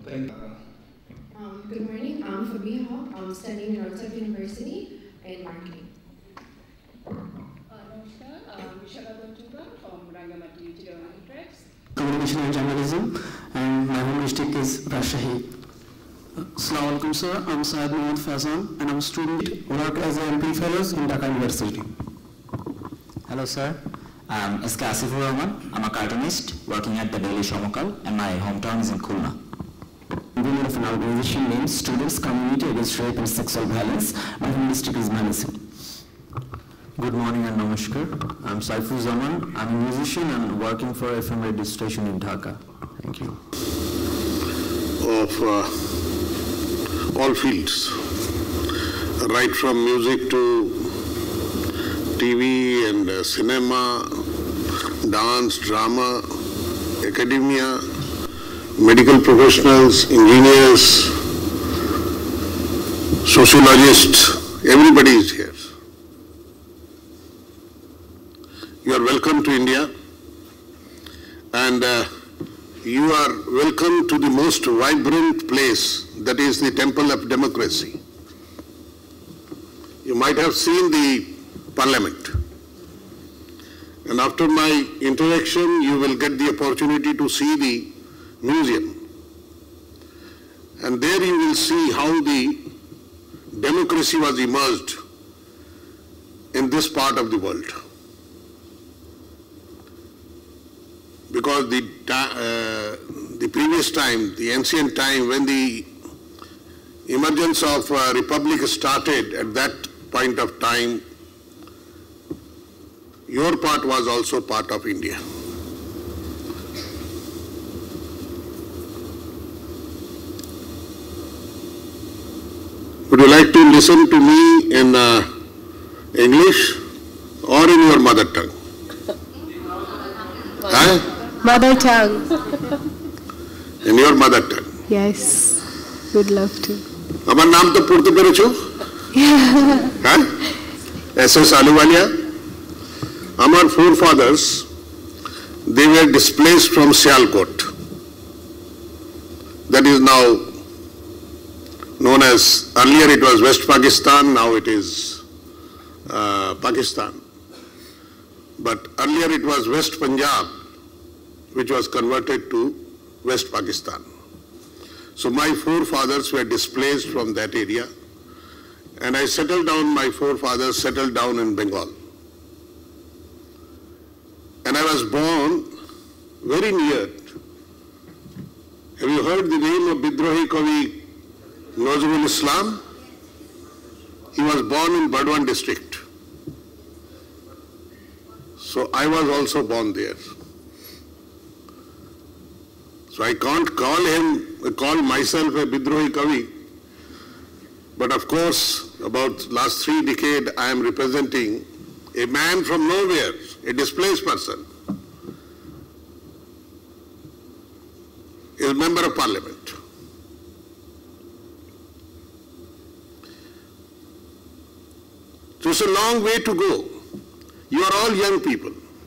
Good morning, I'm Fabiha. I'm studying at North University in marketing. Namaskar, I'm Vishaka from Rangamati Tracks. Communication and Journalism, and my home district is Rajshahi. Assalamu alaikum sir, I'm Syed Mohammad Faizan and I'm a student work as an MP Fellows in Dhaka University. Hello sir, I'm SK Asifur Rahman. I'm a cartoonist working at the Daily Shomokal and my hometown is in Khulna. Women of an organization named Students Community Against Rape and Sexual Violence. My home district is Manasi. Good morning and namaskar. I'm Saifur Zaman. I'm a musician and working for FM radio station in Dhaka. Thank you. Of all fields, right from music to TV and cinema, dance, drama, academia, medical professionals, engineers, sociologists, everybody is here. You are welcome to India, and you are welcome to the most vibrant place, that is the Temple of Democracy. You might have seen the Parliament, and after my introduction you will get the opportunity to see the museum, and there you will see how the democracy was emerged in this part of the world. Because the previous time, the ancient time, when the emergence of republic started, at that point of time, your part was also part of India. Would you like to listen to me in English or in your mother tongue? Huh? Mother tongue. In your mother tongue? Yes, would love to. Amar naam to purte perecho? Huh? SS Ahluwalia. Our forefathers, they were displaced from Sialkot. That is now known as, earlier it was West Pakistan, now it is Pakistan. But earlier it was West Punjab, which was converted to West Pakistan. So my forefathers were displaced from that area, and I settled down, my forefathers settled down in Bengal. And I was born very near. Have you heard the name of Bidrohi Kavi Nazrul Islam? He was born in Burdwan district. So I was also born there. So I can't call myself a Bidrohi Kavi. But of course, about last 3 decades, I am representing a man from nowhere, a displaced person. He is a member of parliament. So it's a long way to go. You are all young people.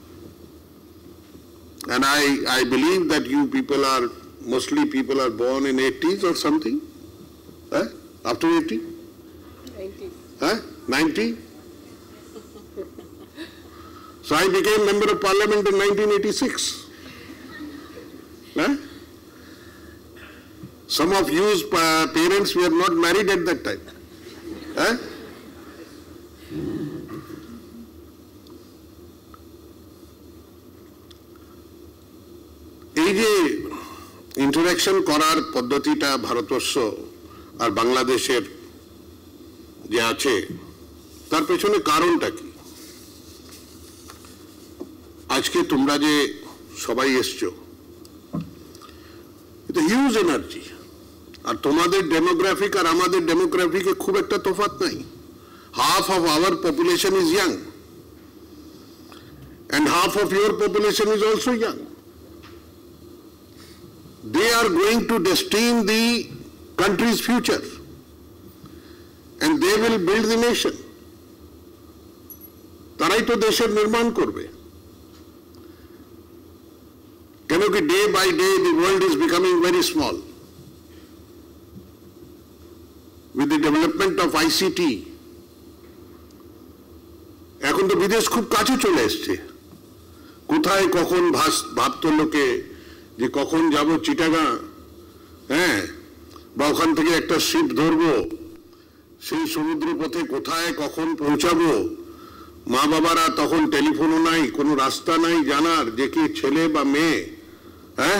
And I believe that you people are, mostly people are born in 80s or something. After 80? 90. 90? So I became member of parliament in 1986. Some of you's parents were not married at that time. এই যে interaction করার পদ্ধতিটা ভারতবর্ষ আর বাংলাদেশের যে আছে তার পেছনে কারণটা কি? আজকে তোমরা যে সবাই এসছো, এটা হিউজ এনার্জি, আর তোমাদের ডেমোগ্রাফিক আর আমাদের ডেমোগ্রাফিকে খুব একটা তফাৎ নাই। Half of our population is young, and half of your population is also young. They are going to destine the country's future, and they will build the nation. তারাই তো দেশের নির্মাণ করবে। কেন কি day by day the world is becoming very small. with the development of ICT, এখন তো বিদেশ খুব কাছে চলে এসছে। কোথায় কখন ভাবতো লোকে যে কখন যাব চিটাগাং, হ্যাঁ, বা ওখান থেকে একটা শিপ ধরবো, সেই সমুদ্র পথে কোথায় কখন পৌঁছাবো। মা বাবারা তখন টেলিফোনও নাই, কোনো রাস্তা নাই জানার যে কি ছেলে বা মেয়ে, হ্যাঁ,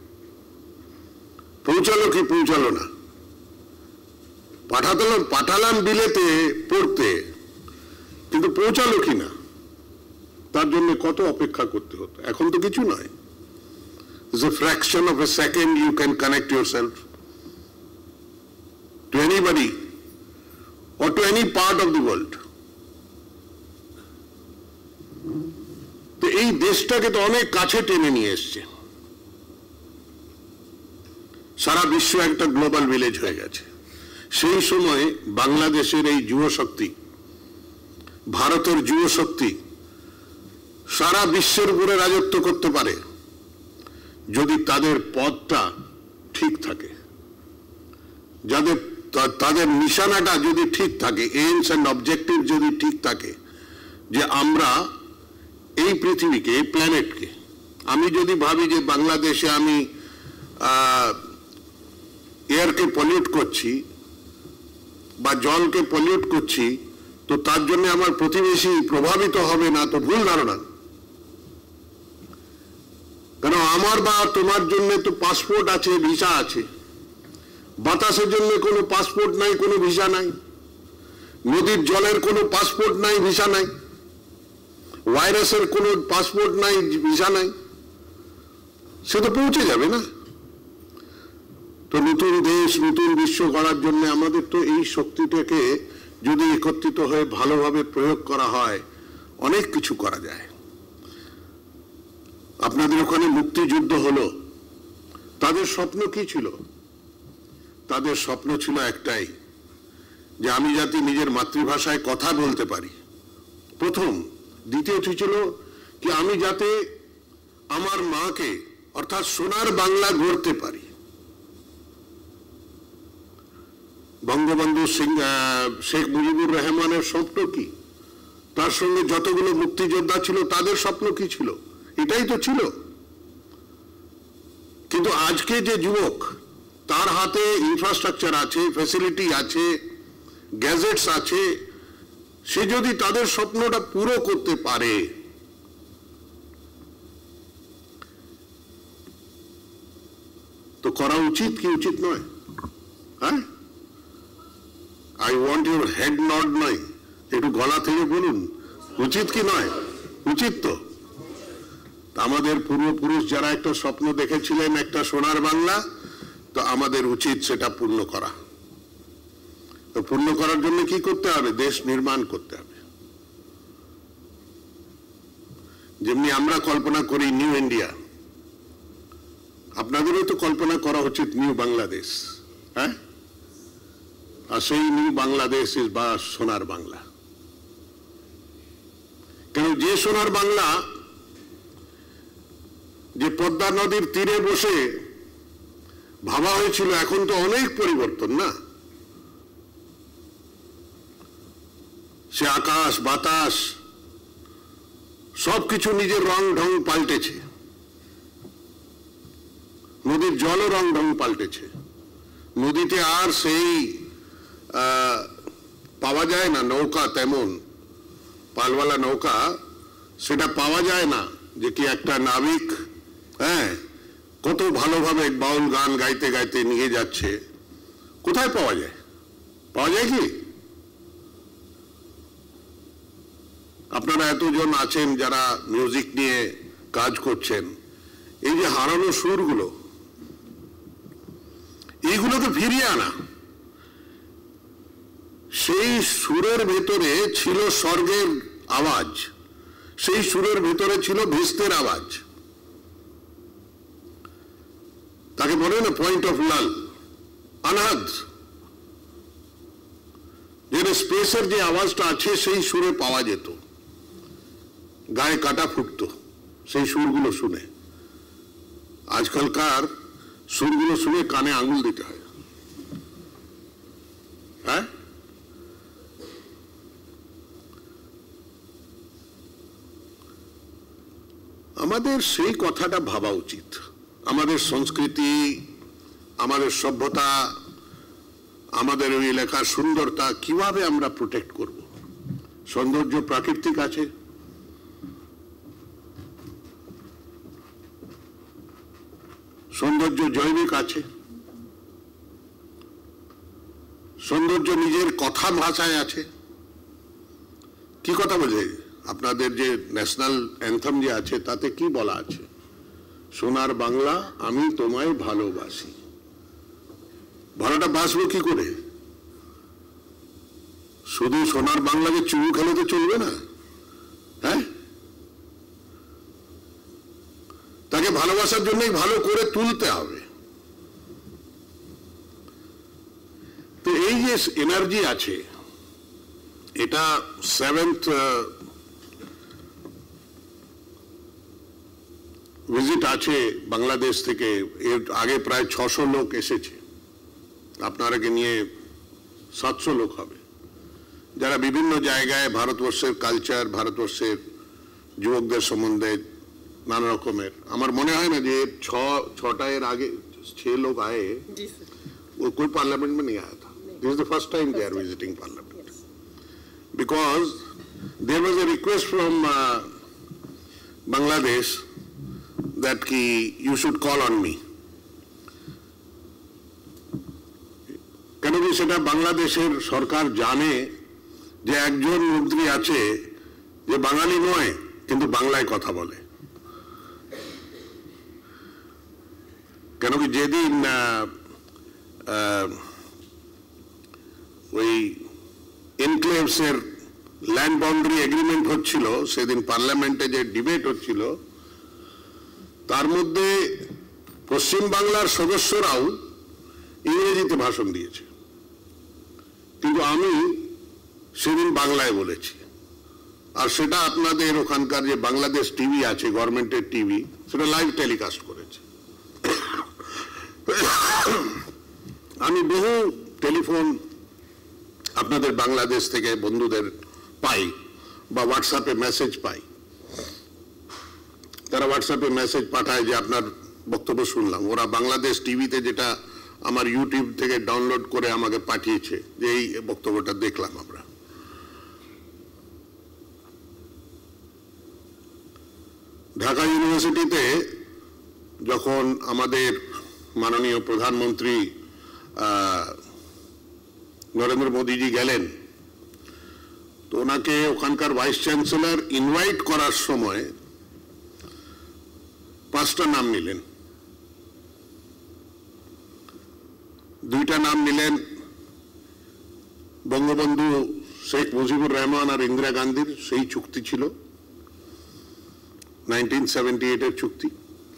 পৌঁছালো কি পৌঁছালো না। পাঠালাম বিলেতে পড়তে, কিন্তু পৌঁছালো কি না তার জন্য কত অপেক্ষা করতে হতো। এখন তো কিছু নয়, it's a fraction of a second you can connect yourself to anybody or to any part of the world. তো এই দেশটাকে তো অনেক কাছে টেনে নিয়ে এসছে, সারা বিশ্ব একটা গ্লোবাল ভিলেজ হয়ে গেছে। সেই সময় বাংলাদেশের এই যুব শক্তি, ভারতের যুব শক্তি সারা বিশ্বের উপরে রাজত্ব করতে পারে যদি তাদের পথটা ঠিক থাকে, তাদের নিশানাটা যদি ঠিক থাকে, এইমস এন্ড অবজেক্টিভ যদি ঠিক থাকে, যে আমরা এই পৃথিবীকে, এই প্ল্যানেটকে, আমি যদি ভাবি যে বাংলাদেশে আমি এয়ারকে পলিউট করছি বা জলকে পলিউট করছি, তো তার জন্য আমার প্রতিবেশী প্রভাবিত হবে না, তো ভুল ধারণা। কেন আমার বা তোমার জন্য তো পাসপোর্ট আছে, ভিসা আছে, বাতাসের জন্য কোনো পাসপোর্ট নাই, কোনো ভিসা নাই, নদীর জলের কোনো পাসপোর্ট নাই, ভিসা নাই, ভাইরাসের কোনো পাসপোর্ট নাই, ভিসা নাই, সে তো পৌঁছে যাবে না। তো নতুন দেশ, নতুন বিশ্ব গড়ার জন্য আমাদের তো এই শক্তিটাকে যদি একত্রিত হয়ে ভালোভাবে প্রয়োগ করা হয়, অনেক কিছু করা যায়। আপনাদের ওখানে মুক্তিযুদ্ধ হলো, তাদের স্বপ্ন কি ছিল? তাদের স্বপ্ন ছিল একটাই, যে আমি যাতে নিজের মাতৃভাষায় কথা বলতে পারি, প্রথম। দ্বিতীয়টি ছিল কি আমি যাতে আমার মাকে, অর্থাৎ সোনার বাংলা গড়তে পারি। বঙ্গবন্ধু শেখ মুজিবুর রহমানের স্বপ্ন কি? তার সঙ্গে যতগুলো মুক্তিযোদ্ধা ছিল তাদের স্বপ্ন কি ছিল? এটাই তো ছিল। কিন্তু আজকে যে যুবক, তার হাতে ইনফ্রাস্ট্রাকচার আছে, ফ্যাসিলিটি আছে, গ্যাজেটস আছে, সে যদি তাদের স্বপ্নটা পুরো করতে পারে, তো করা উচিত কি উচিত নয়? হ্যাঁ, I want your head nod নয়, একটু গলা থেকে বলুন, উচিত কি নয়? উচিত তো। আমাদের পূর্বপুরুষ যারা একটা স্বপ্ন দেখেছিলেন, একটা সোনার বাংলা, তো আমাদের উচিত সেটা পূর্ণ করা। তো পূর্ণ করার জন্য কি করতে হবে? দেশ নির্মাণ করতে হবে। যেমনি আমরা কল্পনা করি নিউ ইন্ডিয়া, আপনাদেরও তো কল্পনা করা উচিত নিউ বাংলাদেশ। হ্যাঁ, আর সেই নিউ বাংলাদেশ বা সোনার বাংলা। কেন যে সোনার বাংলা যে পদ্মা নদীর তীরে বসে ভাবা হয়েছিল, এখন তো অনেক পরিবর্তন না। সে আকাশ বাতাস সবকিছু নিজের রং ঢং পাল্টেছে, নদীর জলও রং ঢং পাল্টেছে। নদীতে আর সেই পাওয়া যায় না নৌকা, তেমন পালওয়ালা নৌকা সেটা পাওয়া যায় না, যে কি একটা নাবিক, হ্যাঁ, কত ভালোভাবে বাউল গান গাইতে গাইতে নিয়ে যাচ্ছে। কোথায় পাওয়া যায়? পাওয়া যায় কি? আপনারা এতজন আছেন যারা মিউজিক নিয়ে কাজ করছেন, এই যে হারানো সুরগুলো, এইগুলোকে ফিরিয়ে আনা। সেই সুরের ভেতরে ছিল স্বর্গের আওয়াজ, সেই সুরের ভেতরে ছিল ভেস্তের আওয়াজ। তাকে বলে না পয়েন্ট অফ লাল, আনহাদ, যে স্পেসের যে আওয়াজটা আছে সেই সুরে পাওয়া যেত, গায়ে কাটা ফুটতো সেই সুরগুলো শুনে। আজকালকার সুরগুলো শুনে কানে আঙুল দিতে হয়। হ্যাঁ, আমাদের সেই কথাটা ভাবা উচিত। আমাদের সংস্কৃতি, আমাদের সভ্যতা, আমাদের ওই এলাকার সুন্দরতা কিভাবে আমরা প্রোটেক্ট করব। সৌন্দর্য প্রাকৃতিক আছে, সৌন্দর্য জৈবিক আছে, সৌন্দর্য নিজের কথা ভাষায় আছে। কি কথা বোঝে? আপনাদের যে ন্যাশনাল অ্যান্থেম যে আছে তাতে কি বলা আছে? সোনার বাংলা আমি তোমায় ভালোবাসি। ভালোটা বাসবো কি করে? শুধু সোনার বাংলাকে চুমু খেলে তো চলবে না, হ্যাঁ? তাকে ভালোবাসার জন্যই ভালো করে তুলতে হবে। তো এই যে এনার্জি আছে, এটা 7th ভিজিট আছে বাংলাদেশ থেকে। এর আগে প্রায় 600 লোক এসেছে, আপনারাকে নিয়ে 700 লোক হবে, যারা বিভিন্ন জায়গায় ভারতবর্ষের কালচার, ভারতবর্ষের যুবকদের সম্বন্ধে नाना रकमेर। আমার মনে হয় না যে 6টা এর আগে 6 लोग आए, वो कोई पार्लियामेंट में नहीं आया था। This is the first time they are visiting parliament, because there was a request from Bangladesh that you should call on me. কেন কি সেটা বাংলাদেশের সরকার জানে যে একজন মন্ত্রী আছে যে বাঙালি নয় কিন্তু বাংলায় কথা বলে। কেন কি যেদিন ওই এনক্লেভস এর ল্যান্ড বাউন্ডারি এগ্রিমেন্ট হচ্ছিল, সেদিন পার্লামেন্টে যে ডিবেট হচ্ছিল, তার মধ্যে পশ্চিম বাংলার সদস্যরাও ইংরেজিতে ভাষণ দিয়েছে, কিন্তু আমি সেদিন বাংলায় বলেছি। আর সেটা আপনাদের ওখানকার যে বাংলাদেশ টিভি আছে, গভর্নমেন্টের টিভি, সেটা লাইভ টেলিকাস্ট করেছে। আমি বহু টেলিফোন আপনাদের বাংলাদেশ থেকে বন্ধুদের পাই বা হোয়াটসঅ্যাপে মেসেজ পাই। তারা হোয়াটসঅ্যাপে মেসেজ পাঠায় যে আপনার বক্তব্য শুনলাম। ওরা বাংলাদেশ টিভিতে যেটা আমার ইউটিউব থেকে ডাউনলোড করে আমাকে পাঠিয়েছে যে এই বক্তব্যটা দেখলাম আমরা। ঢাকা ইউনিভার্সিটিতে যখন আমাদের মাননীয় প্রধানমন্ত্রী নরেন্দ্র মোদীজি গেলেন, তো ওনাকে ওখানকার ভাইস চ্যান্সেলর ইনভাইট করার সময় 5টা নাম নিলেন। 2টা নাম নিলেন বঙ্গবন্ধু শেখ মুজিবুর রহমান আর ইন্দিরা গান্ধীর, সেই চুক্তি ছিল 1978 এর চুক্তি।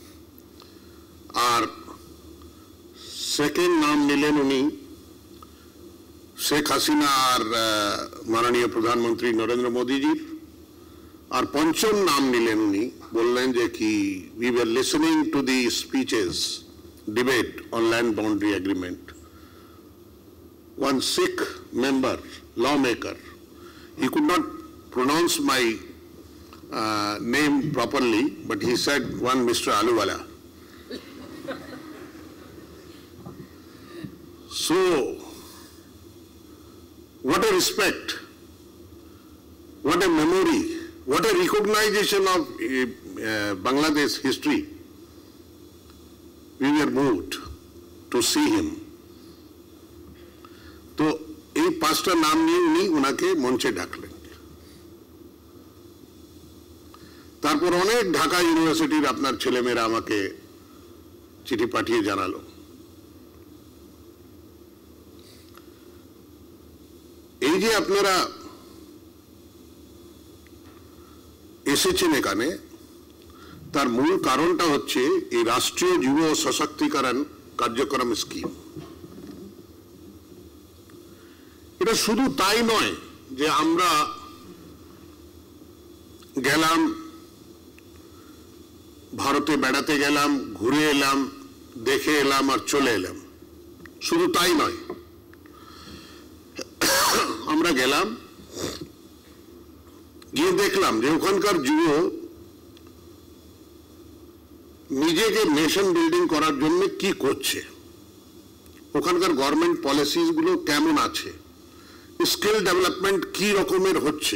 আর সেকেন্ড নাম নিলেন উনি শেখ হাসিনা আর মাননীয় প্রধানমন্ত্রী নরেন্দ্র মোদীজির। আর পঞ্চম নাম নিলেন উনি, বললেন যে কি we were listening to the speeches, debate on land boundary agreement. One Sikh member, lawmaker, he could not pronounce my name properly, but he said one Mr. Ahluwalia. So, what a respect, what a memory, what a recognition of Bangladesh history. We were moved to see him. তো এই 5টা নাম নিয়ে উনি ওনাকে মঞ্চে ডাকলেন। তারপর অনেক ঢাকা ইউনিভার্সিটির আপনার ছেলেমেয়েরা আমাকে চিঠি পাঠিয়ে জানালো। এই যে আপনারা এসেছেন এখানে, তার মূল কারণটা হচ্ছে এই রাষ্ট্রীয় যুব সশক্তিকরণ কার্যক্রম স্কিম। এটা শুধু তাই নয় যে আমরা গেলাম, ভারতে বেড়াতে গেলাম, ঘুরে এলাম, দেখে এলাম আর চলে এলাম, শুধু তাই নয়। আমরা গেলাম, গিয়ে দেখলাম যে ওখানকার যুব নিজেকে নেশন বিল্ডিং করার জন্য কি করছে, ওখানকার গভর্নমেন্ট পলিসিস গুলো কেমন আছে, স্কিল ডেভেলপমেন্ট কি রকমের হচ্ছে।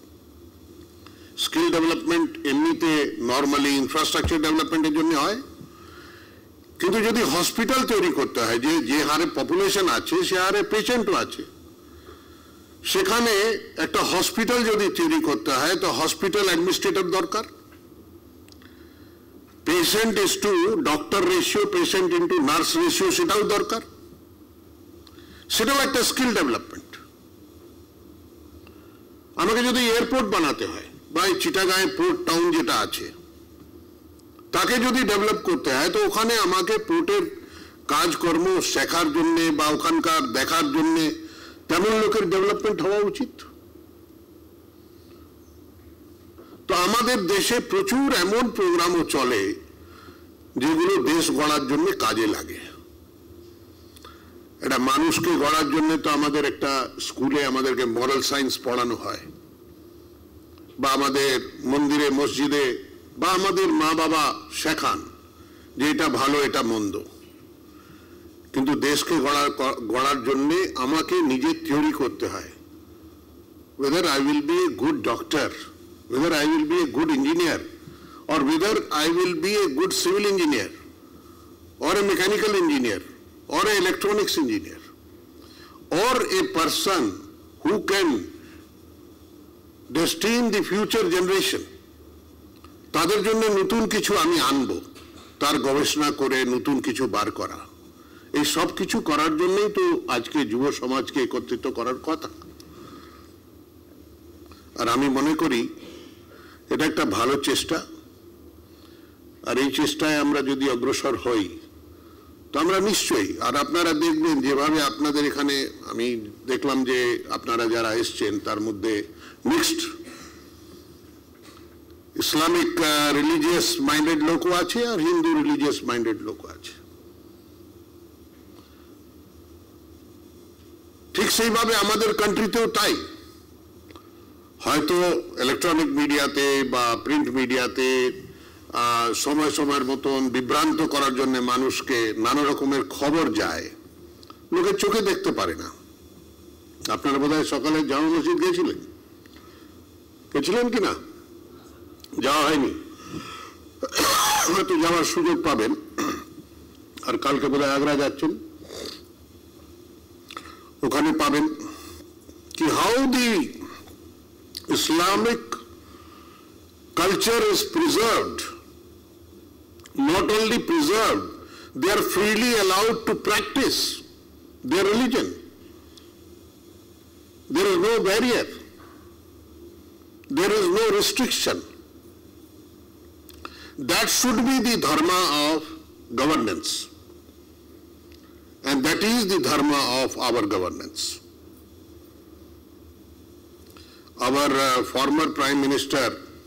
স্কিল ডেভেলপমেন্ট এমনিতে নর্মালি ইনফ্রাস্ট্রাকচার ডেভেলপমেন্টের জন্য হয়, কিন্তু যদি হসপিটাল তৈরি করতে হয়, যে হারে পপুলেশন আছে সে হারে পেশেন্টও আছে, সেখানে একটা হসপিটাল যদি তৈরি করতে হয় তো হসপিটাল অ্যাডমিনিস্ট্রেটর দরকার। Patient is to doctor ratio, patient into nurse ratio, সেটাও দরকার। সেটাও একটা স্কিল ডেভেলপমেন্ট। আমাকে যদি এয়ারপোর্ট বানাতে হয় বা এই চিটাগাঁয়ে পোর্ট টাউন যেটা আছে তাকে যদি ডেভেলপ করতে হয় তো ওখানে আমাকে পোর্টের কাজকর্ম শেখার জন্য বা ওখানকার দেখার জন্য তেমন লোকের ডেভেলপমেন্ট হওয়া উচিত। তো আমাদের দেশে প্রচুর এমন প্রোগ্রামও চলে যেগুলো দেশ গড়ার জন্য কাজে লাগে। এটা মানুষকে গড়ার জন্য তো আমাদের একটা স্কুলে আমাদেরকে মরাল সায়েন্স পড়ানো হয়, বা আমাদের মন্দিরে মসজিদে বা আমাদের মা বাবা শেখান যে এটা ভালো এটা মন্দ। কিন্তু দেশকে গড়ার জন্য আমাকে নিজে থিওরি করতে হয়, whether I will be a good doctor, whether I will be a good engineer, or whether I will be a good civil engineer, or a mechanical engineer, or an electronics engineer, or a person who can destine the future generation. তাদের জন্য নতুন কিছু আমি আনবো, তার গবেষণা করে নতুন কিছু বার করা, এই সব কিছু করার জন্যই তো আজকে যুব সমাজকে একত্রিত করার কথা। আর আমি মনে করি এটা একটা ভালো চেষ্টা। আর এই চেষ্টায় আমরা যদি অগ্রসর হই তো আমরা নিশ্চয়ই, আর আপনারা দেখবেন যেভাবে আপনাদের এখানে আমি দেখলাম যে আপনারা যারা এসছেন তার মধ্যে মিক্সড ইসলামিক রিলিজিয়াস মাইন্ডেড লোকও আছে আর হিন্দু রিলিজিয়াস মাইন্ডেড লোকও আছে। ঠিক সেইভাবে আমাদের কান্ট্রিতেও তাই। হয়তো ইলেকট্রনিক মিডিয়াতে বা প্রিন্ট মিডিয়াতে সময় সময়ের মতন বিভ্রান্ত করার জন্য মানুষকে নানা রকমের খবর যায়, লোকের চোখে দেখতে পারে না। আপনারা বোধহয় সকালে জামা মসজিদ গেছিলেন কিনা? যাওয়া হয়নি, হয়তো যাওয়ার সুযোগ পাবেন। আর কালকে বোধহয় আগ্রা যাচ্ছেন, ওখানে পাবেন কি how the Islamic culture is preserved. Not only preserved, they are freely allowed to practice their religion. There is no barrier. There is no restriction. That should be the dharma of governance. And that is the dharma of our governance. Our former Prime Minister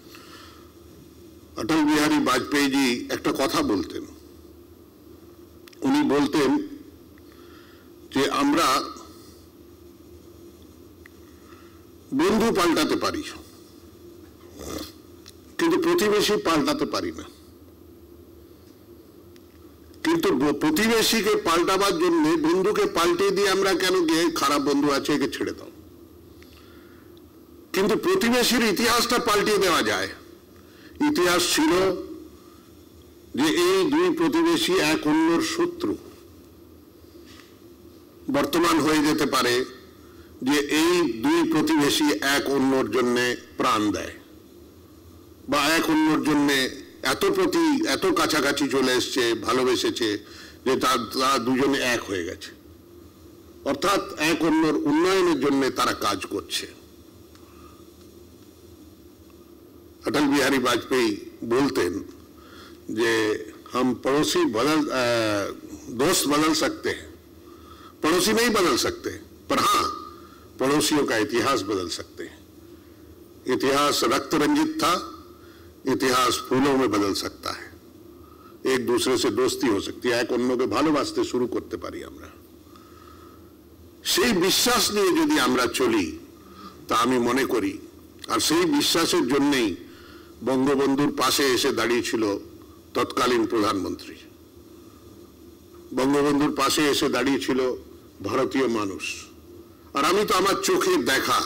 Atal Bihari Vajpayee ji একটা কথা বলতেন। উনি বলতেন যে আমরা বন্ধু পাল্টাতে পারি কিন্তু প্রতিবেশী পাল্টাতে পারি না। কিন্তু প্রতিবেশীকে পাল্টাবার জন্য বন্ধুকে পাল্টে দিয়ে আমরা কেন গিয়ে খারাপ বন্ধু আছে একে ছেড়ে দাও। কিন্তু প্রতিবেশীর ইতিহাসটা পাল্টিয়ে দেওয়া যায়। ইতিহাস ছিল যে এই দুই প্রতিবেশী এক অন্যর শত্রু। বর্তমান হয়ে যেতে পারে যে এই দুই প্রতিবেশী এক অন্যর জন্য প্রাণ দেয় বা এক অন্যর জন্য এত কাছাকাছি চলে এসছে, ভালোবেসেছে যে তারা দুজনে এক হয়ে গেছে, অর্থাৎ এক অন্যর উন্নয়নের জন্য তারা কাজ করছে। अटल बिहारी वाजपेयी बोलते हैं जे हम दोस्त बदल सकते हैं, पड़ोसी नहीं बदल सकते, पर हाँ पड़ोसियों का इतिहास बदल सकते हैं। इतिहास रक्त रंजित था, इतिहास फूलों में बदल सकता है। एक दूसरे से दोस्ती हो सकती है, एक अन्योके भालोबासते शुरू करते पारी আমরা। সেই বিশ্বাস নিয়ে যদি আমরা চলি তা আমি মনে করি, আর সেই বিশ্বাসের জন্যই বঙ্গবন্ধুর পাশে এসে দাঁড়িয়েছিল তৎকালীন প্রধানমন্ত্রী। বঙ্গবন্ধুর পাশে এসে দাঁড়িয়েছিল ভারতীয় মানুষ। আর আমি তো আমার চোখে দেখা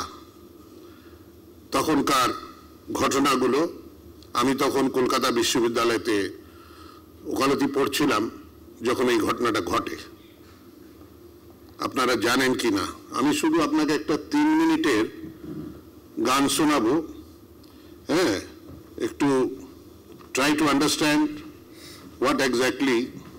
তখনকার ঘটনাগুলো, আমি তখন কলকাতা বিশ্ববিদ্যালয়তে ওকালতি পড়ছিলাম যখন এই ঘটনাটা ঘটে। আপনারা জানেন কি না, আমি শুধু আপনাকে একটা 3 মিনিটের গান শোনাবো। হ্যাঁ, একটু try to understand what exactly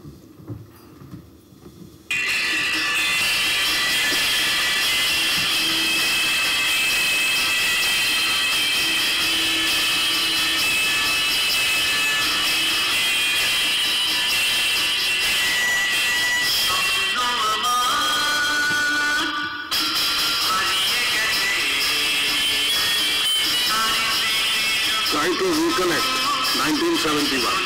try to recollect 1971.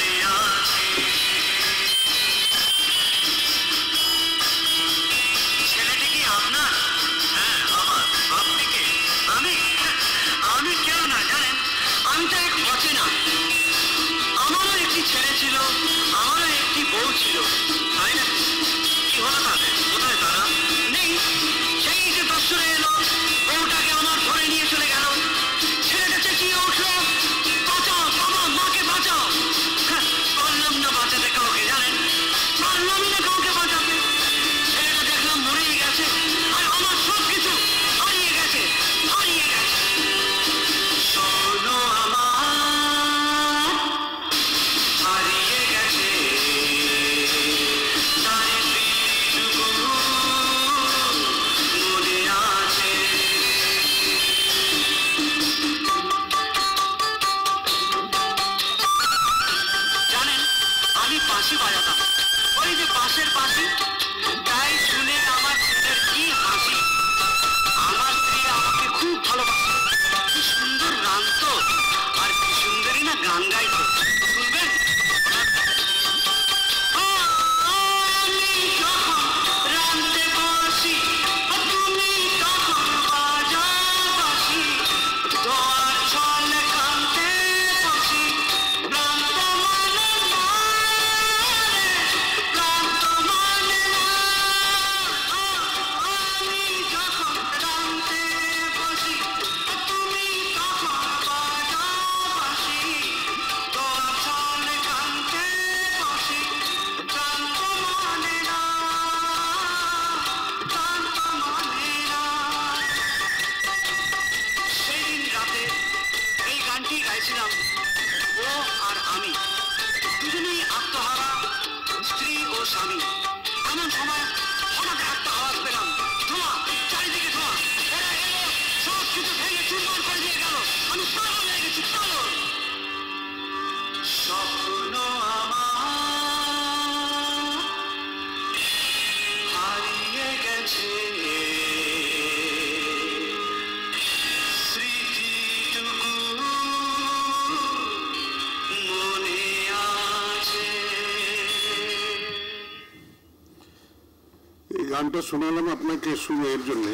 গানটা শোনালাম আপনাকে শুরু এর জন্য।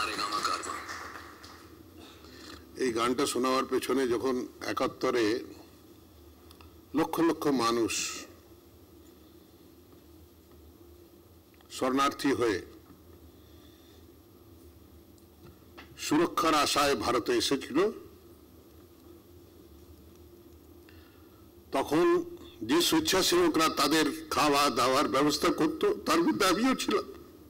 এই গানটা শোনাবার পেছনে যখন 71-এ লক্ষ লক্ষ মানুষ শরণার্থী হয়ে সুরক্ষার আশায় ভারতে এসেছিল, তখন যে স্বেচ্ছাসেবকরা তাদের খাওয়া দাওয়ার ব্যবস্থা করত, তার মধ্যে আমিও ছিলাম।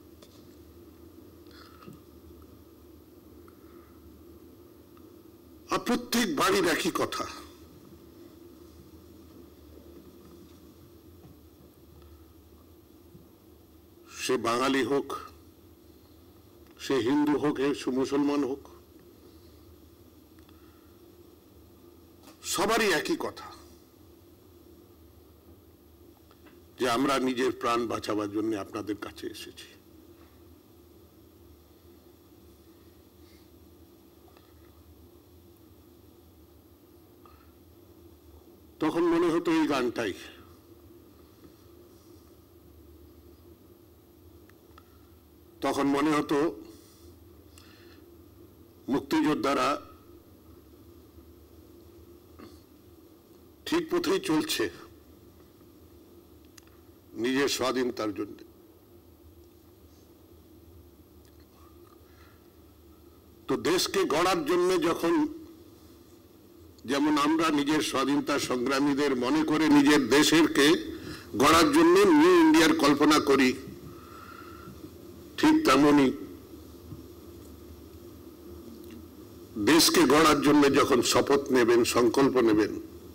আর প্রত্যেক বাড়ির একই কথা, সে বাঙালি হোক, সে হিন্দু হোক, সে মুসলমান হোক, সবারই একই কথা যে আমরা নিজের প্রাণ বাঁচাবার জন্য আপনাদের কাছে এসেছি। তখন মনে হতো এই গানটাই, তখন মনে হতো মুক্তিযোদ্ধারা ঠিক পথেই চলছে, নিজের স্বাধীনতার জন্য। তো দেশকে গড়ার জন্য যখন যেমন আমরা নিজের স্বাধীনতা সংগ্রামীদের মনে করে নিজের দেশেরকে গড়ার জন্য নিউ ইন্ডিয়ার কল্পনা করি, ঠিক তেমনি দেশকে গড়ার জন্য যখন শপথ নেবেন, সংকল্প নেবেন,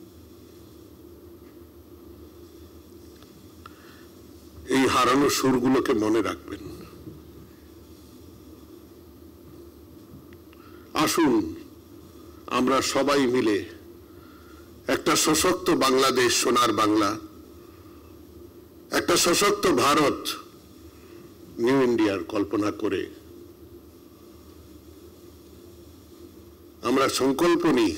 এই হারানো সুরগুলোকে মনে রাখবেন। আসুন আমরা সবাই মিলে একটা সশক্ত বাংলাদেশ, সোনার বাংলা, একটা সশক্ত ভারত, নিউ ইন্ডিয়ার কল্পনা করে আমরা সংকল্প নিই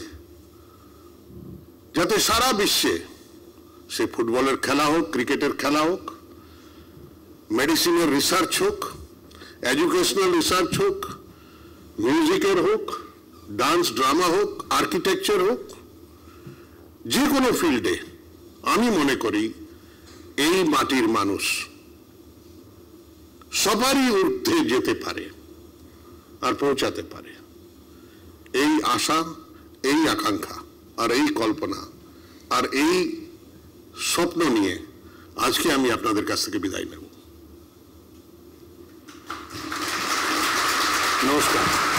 যাতে সারা বিশ্বে, সে ফুটবলের খেলা হোক, ক্রিকেটের খেলা হোক, মেডিসিনের রিসার্চ হোক, এডুকেশনাল রিসার্চ হোক, মিউজিকের হোক, ডান্স ড্রামা হোক, আর্কিটেকচার হোক, যে কোনো ফিল্ডে আমি মনে করি এই মাটির মানুষ সবারই ঊর্ধ্বে যেতে পারে আর পৌঁছাতে পারে। এই আশা, এই আকাঙ্ক্ষা আর এই কল্পনা আর এই স্বপ্ন নিয়ে আজকে আমি আপনাদের কাছ থেকে বিদায় নেব। নমস্কার।